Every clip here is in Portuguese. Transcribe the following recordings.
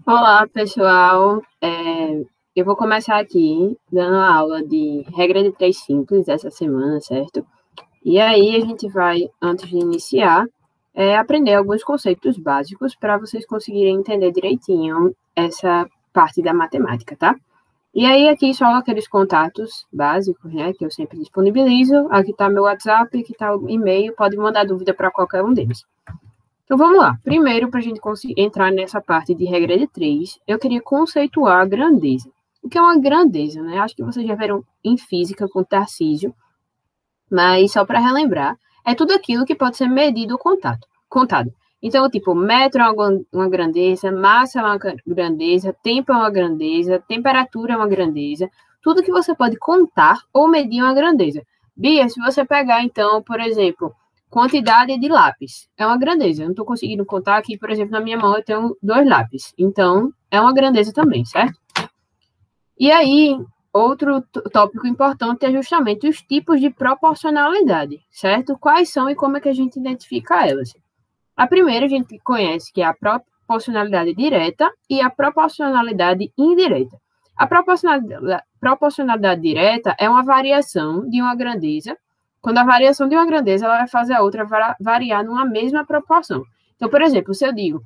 Olá, pessoal. Eu vou começar aqui dando a aula de regra de três simples essa semana, certo? E aí a gente vai, antes de iniciar, aprender alguns conceitos básicos para vocês conseguirem entender direitinho essa parte da matemática, tá? E aí aqui só aqueles contatos básicos, né, que eu sempre disponibilizo. Aqui está meu WhatsApp, aqui está o e-mail, pode mandar dúvida para qualquer um deles. Então vamos lá. Primeiro, para a gente conseguir entrar nessa parte de regra de três, eu queria conceituar a grandeza. O que é uma grandeza, né? Acho que vocês já viram em física com Tarcísio, mas só para relembrar, é tudo aquilo que pode ser medido ou contado. Então, tipo, metro é uma grandeza, massa é uma grandeza, tempo é uma grandeza, temperatura é uma grandeza. Tudo que você pode contar ou medir é uma grandeza. Bia, se você pegar, então, por exemplo, quantidade de lápis, é uma grandeza. Eu não estou conseguindo contar aqui, por exemplo, na minha mão eu tenho 2 lápis. Então, é uma grandeza também, certo? E aí, outro tópico importante é justamente os tipos de proporcionalidade, certo? Quais são e como é que a gente identifica elas. A primeira a gente conhece que é a proporcionalidade direta e a proporcionalidade indireta. A proporcionalidade direta é uma variação de uma grandeza, quando a variação de uma grandeza ela vai fazer a outra variar numa mesma proporção. Então, por exemplo, se eu digo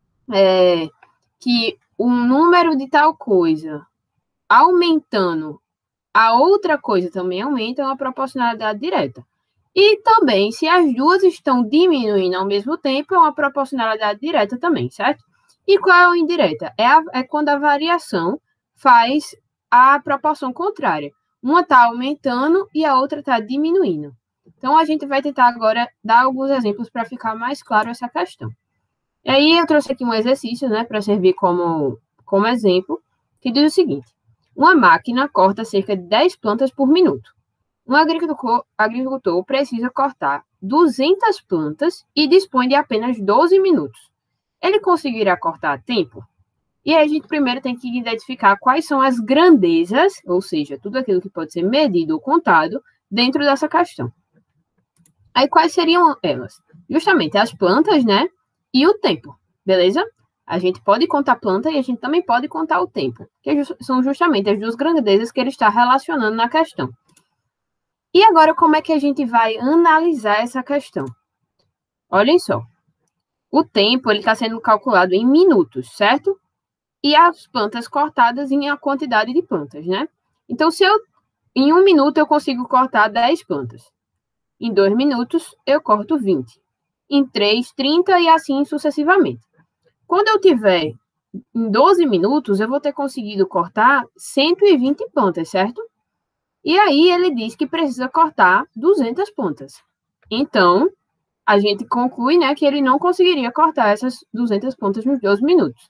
que o número de tal coisa aumentando, a outra coisa também aumenta, é uma proporcionalidade direta. E também, se as duas estão diminuindo ao mesmo tempo, é uma proporcionalidade direta também, certo? E qual é a indireta? É quando a variação faz a proporção contrária. Uma está aumentando e a outra está diminuindo. Então, a gente vai tentar agora dar alguns exemplos para ficar mais claro essa questão. E aí, eu trouxe aqui um exercício, né, para servir como exemplo, que diz o seguinte: uma máquina corta cerca de 10 plantas por minuto. Um agricultor precisa cortar 200 plantas e dispõe de apenas 12 minutos. Ele conseguirá cortar a tempo? E aí a gente primeiro tem que identificar quais são as grandezas, ou seja, tudo aquilo que pode ser medido ou contado, dentro dessa questão. Aí quais seriam elas? Justamente as plantas, né? E o tempo, beleza? A gente pode contar a planta e a gente também pode contar o tempo, que são justamente as duas grandezas que ele está relacionando na questão. E agora, como é que a gente vai analisar essa questão? Olhem só. O tempo ele está sendo calculado em minutos, certo? E as plantas cortadas em a quantidade de plantas, né? Então, em 1 minuto eu consigo cortar 10 plantas. Em 2 minutos eu corto 20. Em 3, 30 e assim sucessivamente. Quando eu tiver em 12 minutos, eu vou ter conseguido cortar 120 plantas, certo? E aí ele diz que precisa cortar 200 plantas. Então, a gente conclui, né, que ele não conseguiria cortar essas 200 plantas nos 12 minutos.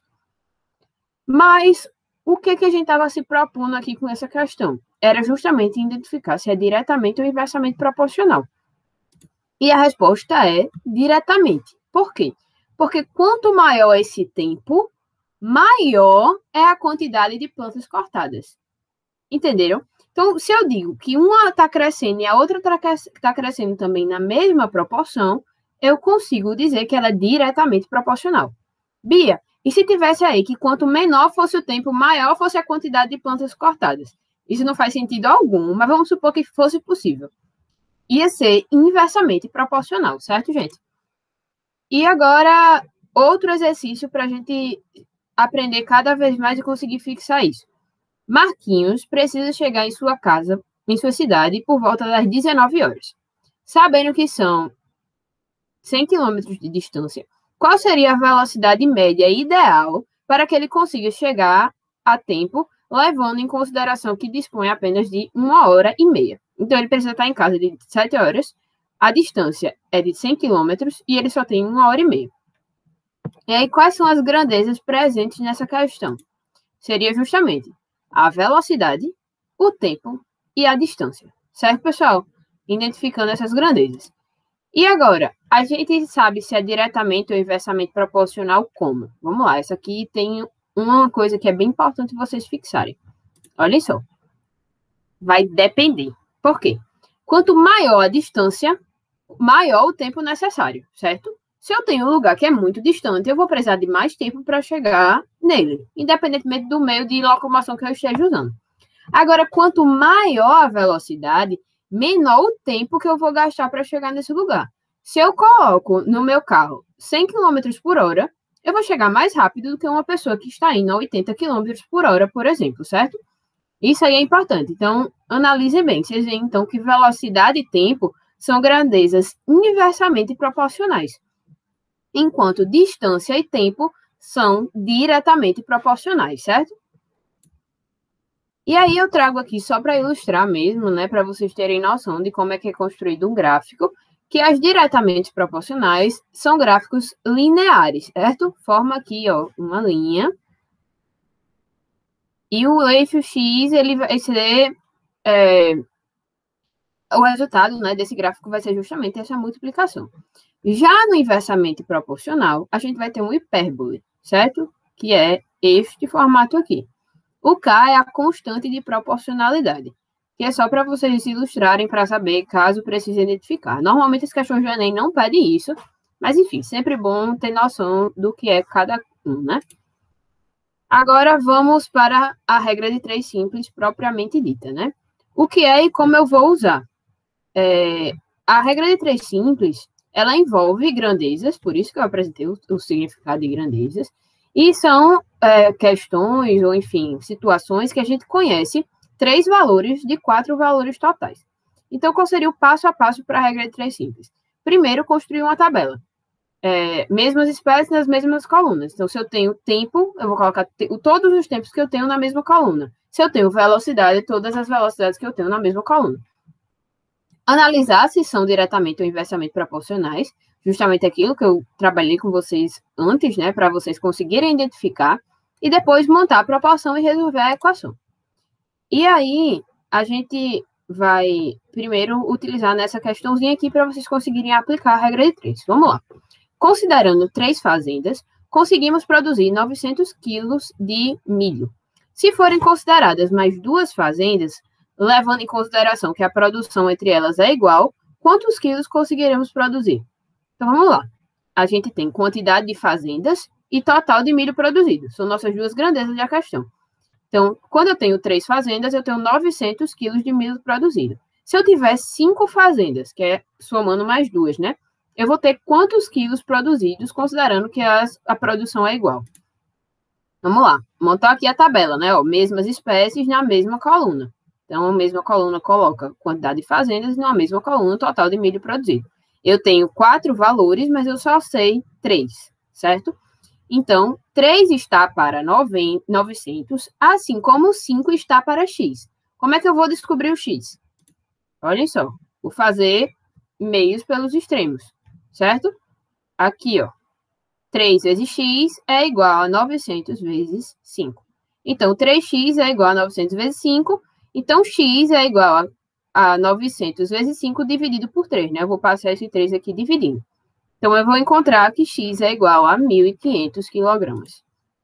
Mas o que a gente estava se propondo aqui com essa questão? Era justamente identificar se é diretamente ou inversamente proporcional. E a resposta é diretamente. Por quê? Porque quanto maior esse tempo, maior é a quantidade de plantas cortadas. Entenderam? Então, se eu digo que uma está crescendo e a outra está crescendo também na mesma proporção, eu consigo dizer que ela é diretamente proporcional. Bia, e se tivesse aí que quanto menor fosse o tempo, maior fosse a quantidade de plantas cortadas? Isso não faz sentido algum, mas vamos supor que fosse possível. Ia ser inversamente proporcional, certo, gente? E agora, outro exercício para a gente aprender cada vez mais e conseguir fixar isso. Marquinhos precisa chegar em sua casa, em sua cidade, por volta das 19 horas. Sabendo que são 100 quilômetros de distância, qual seria a velocidade média ideal para que ele consiga chegar a tempo, levando em consideração que dispõe apenas de 1h30? Então, ele precisa estar em casa de 7 horas, a distância é de 100 quilômetros e ele só tem 1h30. E aí, quais são as grandezas presentes nessa questão? Seria justamente a velocidade, o tempo e a distância. Certo, pessoal? Identificando essas grandezas. E agora, a gente sabe se é diretamente ou inversamente proporcional como? Vamos lá, essa aqui tem uma coisa que é bem importante vocês fixarem. Olha só. Vai depender. Por quê? Quanto maior a distância, maior o tempo necessário, certo? Se eu tenho um lugar que é muito distante, eu vou precisar de mais tempo para chegar nele, independentemente do meio de locomoção que eu esteja usando. Agora, quanto maior a velocidade, menor o tempo que eu vou gastar para chegar nesse lugar. Se eu coloco no meu carro 100 km por hora, eu vou chegar mais rápido do que uma pessoa que está indo a 80 km por hora, por exemplo, certo? Isso aí é importante. Então, analisem bem. Vocês veem, então, que velocidade e tempo são grandezas inversamente proporcionais, enquanto distância e tempo são diretamente proporcionais, certo? E aí eu trago aqui só para ilustrar mesmo, né, para vocês terem noção de como é que é construído um gráfico, que as diretamente proporcionais são gráficos lineares, certo? Forma aqui, ó, uma linha. E o eixo X, ele vai ser... o resultado, né, desse gráfico vai ser justamente essa multiplicação. Já no inversamente proporcional, a gente vai ter um hipérbole, certo? Que é este formato aqui. O K é a constante de proporcionalidade, que é só para vocês ilustrarem para saber caso precise identificar. Normalmente as questões do Enem não pedem isso, mas enfim, sempre bom ter noção do que é cada um, né? Agora vamos para a regra de 3 simples propriamente dita, né? O que é e como eu vou usar? A regra de 3 simples, ela envolve grandezas, por isso que eu apresentei o significado de grandezas, e são questões, ou enfim, situações que a gente conhece 3 valores de 4 valores totais. Então, qual seria o passo a passo para a regra de 3 simples? Primeiro, construir uma tabela. Mesmas espécies nas mesmas colunas. Então, se eu tenho tempo, eu vou colocar todos os tempos que eu tenho na mesma coluna. Se eu tenho velocidade, todas as velocidades que eu tenho na mesma coluna. Analisar se são diretamente ou inversamente proporcionais, justamente aquilo que eu trabalhei com vocês antes, né, para vocês conseguirem identificar, e depois montar a proporção e resolver a equação. E aí, a gente vai primeiro utilizar nessa questãozinha aqui para vocês conseguirem aplicar a regra de 3. Vamos lá. Considerando 3 fazendas, conseguimos produzir 900 quilos de milho. Se forem consideradas mais 2 fazendas, levando em consideração que a produção entre elas é igual, quantos quilos conseguiremos produzir? Então, vamos lá. A gente tem quantidade de fazendas e total de milho produzido. São nossas duas grandezas da questão. Então, quando eu tenho 3 fazendas, eu tenho 900 quilos de milho produzido. Se eu tiver 5 fazendas, que é somando mais 2, né? Eu vou ter quantos quilos produzidos, considerando que a produção é igual? Vamos lá. Montar aqui a tabela, né? Ó, mesmas espécies na mesma coluna. Então, a mesma coluna coloca quantidade de fazendas e na mesma coluna o total de milho produzido. Eu tenho 4 valores, mas eu só sei 3, certo? Então, 3 está para 900, assim como 5 está para x. Como é que eu vou descobrir o x? Olhem só, vou fazer meios pelos extremos, certo? Aqui, ó, 3 vezes x é igual a 900 vezes 5. Então, 3x é igual a 900 vezes 5. Então, x é igual a 900 vezes 5 dividido por 3, né? Eu vou passar esse 3 aqui dividindo. Então, eu vou encontrar que x é igual a 1.500 quilogramas.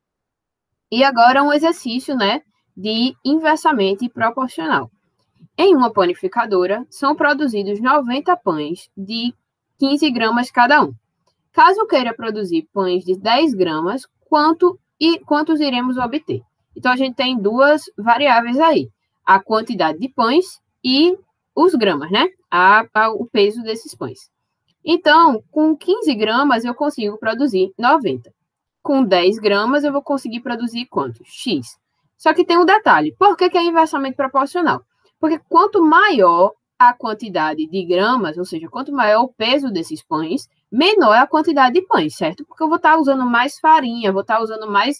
E agora um exercício, né, de inversamente proporcional. Em uma panificadora, são produzidos 90 pães de 15 gramas cada um. Caso queira produzir pães de 10 gramas, quantos iremos obter? Então, a gente tem 2 variáveis aí. A quantidade de pães e os gramas, né? O peso desses pães. Então, com 15 gramas, eu consigo produzir 90. Com 10 gramas, eu vou conseguir produzir quanto? X. Só que tem um detalhe. Por que é inversamente proporcional? Porque quanto maior a quantidade de gramas, ou seja, quanto maior o peso desses pães, menor é a quantidade de pães, certo? Porque eu vou estar usando mais farinha, vou estar usando mais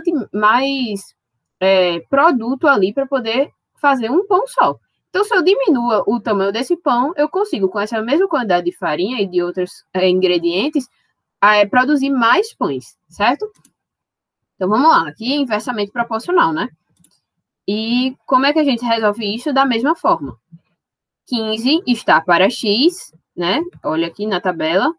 produto ali para poder fazer um pão só. Então, se eu diminuo o tamanho desse pão, eu consigo, com essa mesma quantidade de farinha e de outros ingredientes, produzir mais pães, certo? Então, vamos lá. Aqui é inversamente proporcional, né? E como é que a gente resolve isso? Da mesma forma. 15 está para x, né? Olha aqui na tabela.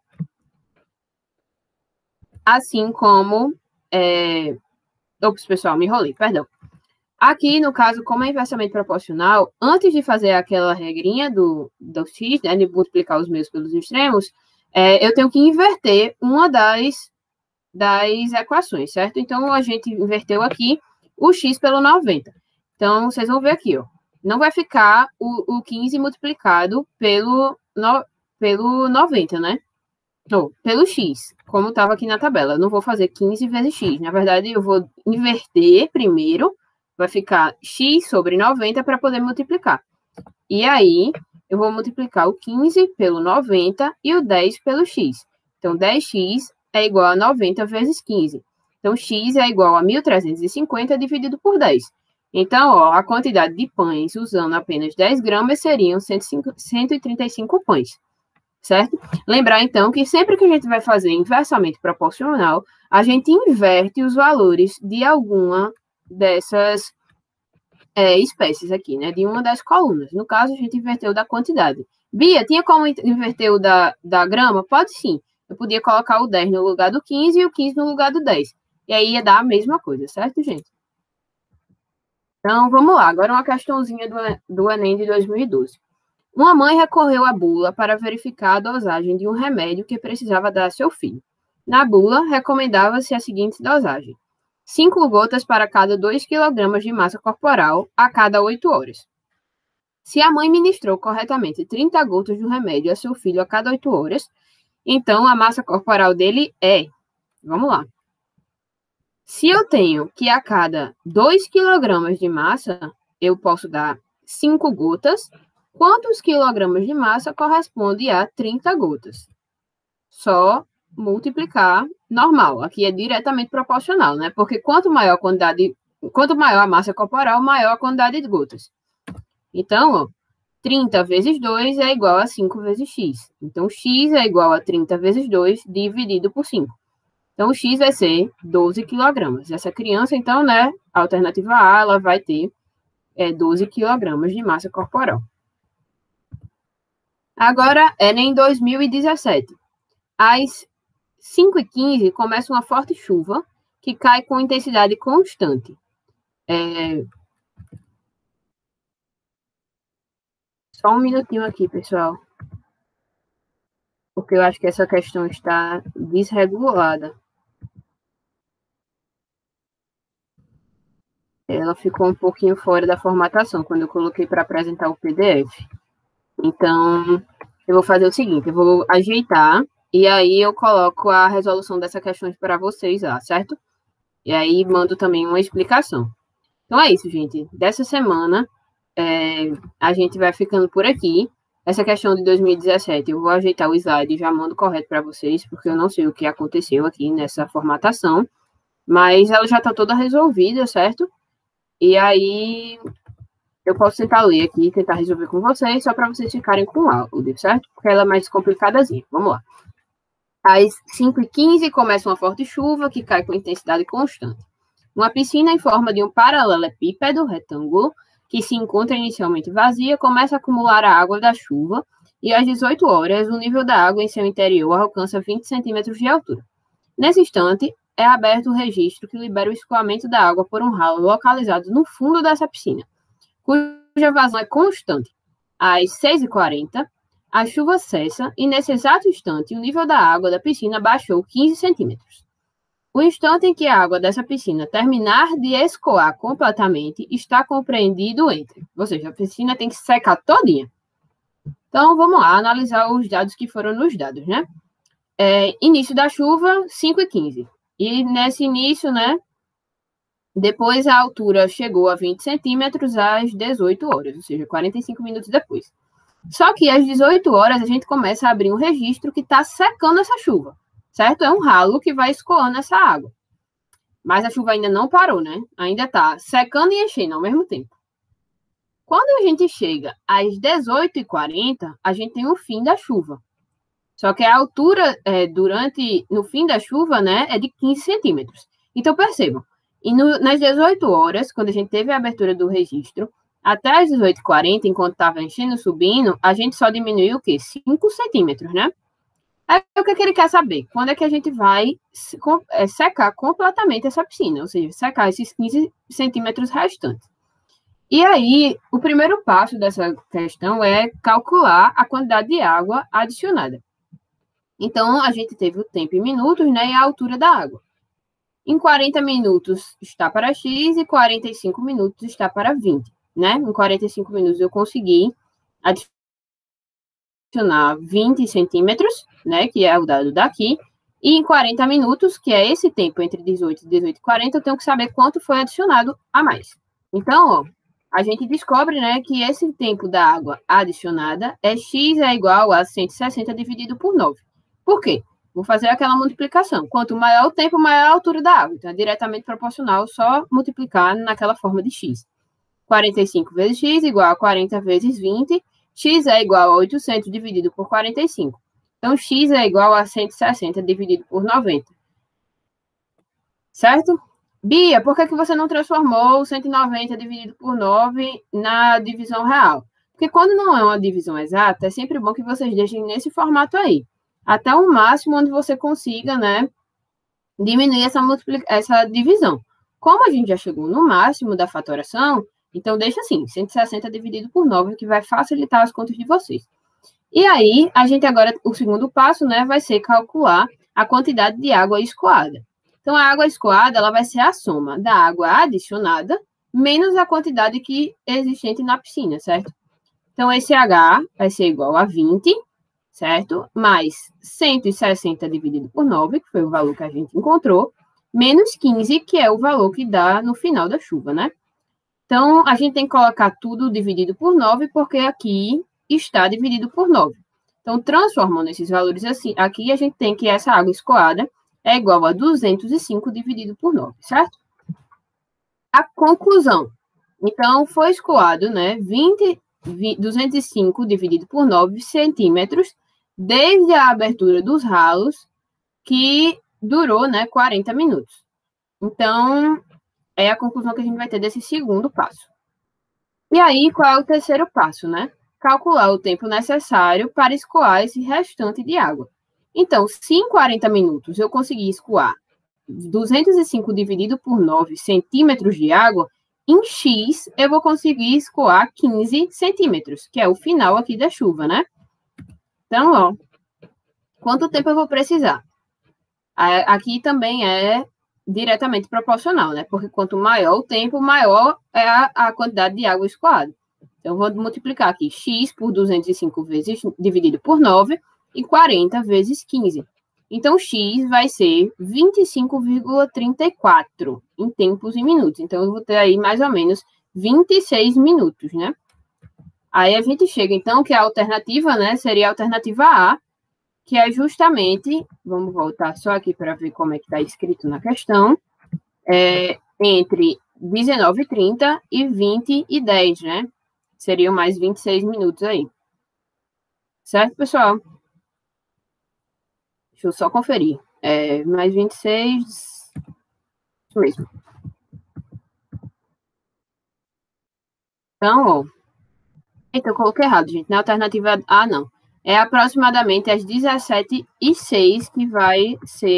Assim como... Ops, pessoal, me enrolei, perdão. Aqui, no caso, como é inversamente proporcional, antes de fazer aquela regrinha do x, né, de multiplicar os meios pelos extremos, eu tenho que inverter uma das equações, certo? Então, a gente inverteu aqui o x pelo 90. Então, vocês vão ver aqui, ó. Não vai ficar o 15 multiplicado pelo 90, né? Ou pelo x, como estava aqui na tabela. Eu não vou fazer 15 vezes x. Na verdade, eu vou inverter primeiro. Vai ficar x sobre 90 para poder multiplicar. E aí, eu vou multiplicar o 15 pelo 90 e o 10 pelo x. Então, 10x é igual a 90 vezes 15. Então, x é igual a 1.350 dividido por 10. Então, ó, a quantidade de pães usando apenas 10 gramas seriam 135 pães, certo? Lembrar, então, que sempre que a gente vai fazer inversamente proporcional, a gente inverte os valores de alguma dessas espécies aqui, né? De uma das colunas. No caso, a gente inverteu da quantidade. Bia, tinha como inverter o da grama? Pode sim. Eu podia colocar o 10 no lugar do 15 e o 15 no lugar do 10. E aí ia dar a mesma coisa, certo, gente? Então, vamos lá. Agora uma questãozinha do Enem de 2012. Uma mãe recorreu à bula para verificar a dosagem de um remédio que precisava dar a seu filho. Na bula, recomendava-se a seguinte dosagem: 5 gotas para cada 2 kg de massa corporal a cada 8 horas. Se a mãe ministrou corretamente 30 gotas do remédio a seu filho a cada 8 horas, então a massa corporal dele é... Vamos lá. Se eu tenho que a cada 2 kg de massa, eu posso dar 5 gotas, quantos quilogramas de massa corresponde a 30 gotas? Só multiplicar normal. Aqui é diretamente proporcional, né? Porque quanto maior a massa corporal, maior a quantidade de gotas. Então, ó, 30 vezes 2 é igual a 5 vezes x. Então, x é igual a 30 vezes 2 dividido por 5. Então, o x vai ser 12 quilogramas. Essa criança, então, né, a alternativa A, ela vai ter 12 quilogramas de massa corporal. Agora, em 2017. Às 5h15, começa uma forte chuva que cai com intensidade constante. Só um minutinho aqui, pessoal. Porque eu acho que essa questão está desregulada. Ela ficou um pouquinho fora da formatação quando eu coloquei para apresentar o PDF. Então, eu vou fazer o seguinte, eu vou ajeitar e aí eu coloco a resolução dessa questão para vocês lá, certo? E aí mando também uma explicação. Então é isso, gente. Dessa semana, a gente vai ficando por aqui. Essa questão de 2017, eu vou ajeitar o slide e já mando correto para vocês, porque eu não sei o que aconteceu aqui nessa formatação, mas ela já está toda resolvida, certo? E aí eu posso tentar ler aqui e tentar resolver com vocês, só para vocês ficarem com o áudio, certo? Porque ela é mais complicadazinha. Vamos lá. Às 5h15 começa uma forte chuva que cai com intensidade constante. Uma piscina em forma de um paralelepípedo retângulo, que se encontra inicialmente vazia, começa a acumular a água da chuva e às 18 horas o nível da água em seu interior alcança 20 centímetros de altura. Nesse instante, é aberto o registro que libera o escoamento da água por um ralo localizado no fundo dessa piscina, cuja vazão é constante. Às 6h40, a chuva cessa e, nesse exato instante, o nível da água da piscina baixou 15 centímetros. O instante em que a água dessa piscina terminar de escoar completamente está compreendido entre... Ou seja, a piscina tem que secar todinha. Então, vamos lá, analisar os dados que foram nos dados, né? Início da chuva, 5h15. E nesse início, né? Depois a altura chegou a 20 centímetros às 18 horas, ou seja, 45 minutos depois. Só que às 18 horas a gente começa a abrir um registro que está secando essa chuva, certo? É um ralo que vai escoando essa água. Mas a chuva ainda não parou, né? Ainda está secando e enchendo ao mesmo tempo. Quando a gente chega às 18h40, a gente tem o fim da chuva. Só que a altura no fim da chuva, né, é de 15 centímetros. Então, percebam, nas 18 horas, quando a gente teve a abertura do registro, até as 18h40, enquanto estava enchendo e subindo, a gente só diminuiu o quê? 5 centímetros, né? Aí o que ele quer saber? Quando é que a gente vai secar completamente essa piscina? Ou seja, secar esses 15 centímetros restantes. E aí, o primeiro passo dessa questão é calcular a quantidade de água adicionada. Então, a gente teve o tempo em minutos, né, e a altura da água. Em 40 minutos está para X e 45 minutos está para 20, né? Em 45 minutos eu consegui adicionar 20 centímetros, né, que é o dado daqui, e em 40 minutos, que é esse tempo entre 18 e 40, eu tenho que saber quanto foi adicionado a mais. Então, ó, a gente descobre, né, que esse tempo da água adicionada é X é igual a 160 dividido por 9. Por quê? Vou fazer aquela multiplicação. Quanto maior o tempo, maior a altura da água. Então, é diretamente proporcional, só multiplicar naquela forma de X. 45 vezes X igual a 40 vezes 20. X é igual a 800 dividido por 45. Então, X é igual a 160 dividido por 90. Certo? Bia, por que você não transformou o 190 dividido por 9 na divisão real? Porque quando não é uma divisão exata, é sempre bom que vocês deixem nesse formato aí. Até o máximo onde você consiga, né, diminuir essa divisão. Como a gente já chegou no máximo da fatoração, então deixa assim, 160 dividido por 9, que vai facilitar as contas de vocês. E aí, a gente agora, o segundo passo, né, vai ser calcular a quantidade de água escoada. Então, a água escoada, ela vai ser a soma da água adicionada menos a quantidade que existente na piscina, certo? Então, esse H vai ser igual a 20, certo? Mais 160 dividido por 9, que foi o valor que a gente encontrou, menos 15, que é o valor que dá no final da chuva, né? Então, a gente tem que colocar tudo dividido por 9, porque aqui está dividido por 9. Então, transformando esses valores assim, aqui a gente tem que essa água escoada é igual a 205 dividido por 9, certo? A conclusão. Então, foi escoado, né, 205 dividido por 9 centímetros, desde a abertura dos ralos, que durou, né, 40 minutos. Então, é a conclusão que a gente vai ter desse segundo passo. E aí, qual é o terceiro passo, né? Calcular o tempo necessário para escoar esse restante de água. Então, se em 40 minutos eu conseguir escoar 205 dividido por 9 centímetros de água, em X eu vou conseguir escoar 15 centímetros, que é o final aqui da chuva, né? Então, ó, quanto tempo eu vou precisar? Aqui também é diretamente proporcional, né? Porque quanto maior o tempo, maior é a quantidade de água escoada. Então, eu vou multiplicar aqui X por 205 vezes dividido por 9 e 40 vezes 15. Então, X vai ser 25,34 em tempos e minutos. Então, eu vou ter aí mais ou menos 26 minutos, né? Aí a gente chega, então, que a alternativa, né, seria a alternativa A, que é justamente, vamos voltar só aqui para ver como é que está escrito na questão, entre 19h30 e 20h10, né? Seriam mais 26 minutos aí. Certo, pessoal? Deixa eu só conferir. Mais 26... Isso mesmo. Então, ó... Eita, eu coloquei errado, gente. Na alternativa A, não. É aproximadamente às 17h06 que vai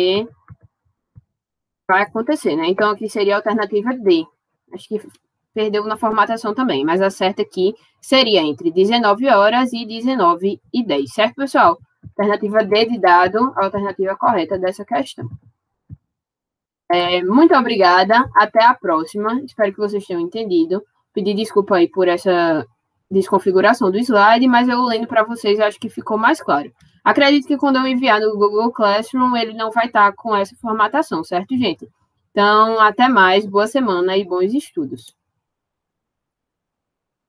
acontecer, né? Então, aqui seria a alternativa D. Acho que perdeu na formatação também, mas a certa aqui seria entre 19 horas e 19h10, certo, pessoal? Alternativa D de dado, a alternativa correta dessa questão. Muito obrigada, até a próxima. Espero que vocês tenham entendido. Pedir desculpa aí por essa desconfiguração do slide, mas eu lendo para vocês, eu acho que ficou mais claro. Acredito que quando eu enviar no Google Classroom, ele não vai estar com essa formatação, certo, gente? Então, até mais, boa semana e bons estudos.